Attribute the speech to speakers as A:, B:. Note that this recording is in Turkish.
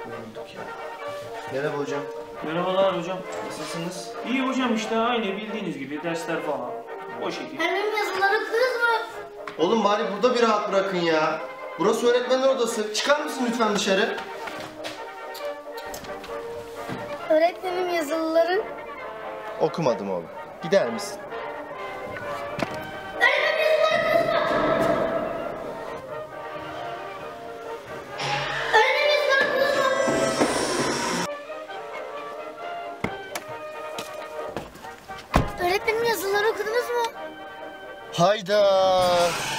A: yorulduk ya. Merhaba hocam.
B: Merhabalar hocam.
A: Nasılsınız?
B: İyi hocam işte aynı bildiğiniz gibi dersler falan. O şekilde.
C: Benim yazıları okudunuz mu?
A: Oğlum bari burada bir rahat bırakın ya. Burası öğretmenler odası. Çıkar mısın lütfen dışarı?
C: Öğretmenim yazılıları.
A: Okumadım oğlum. Gider misin?
C: Öğretmenim yazıları okudunuz mu?
A: Hayda!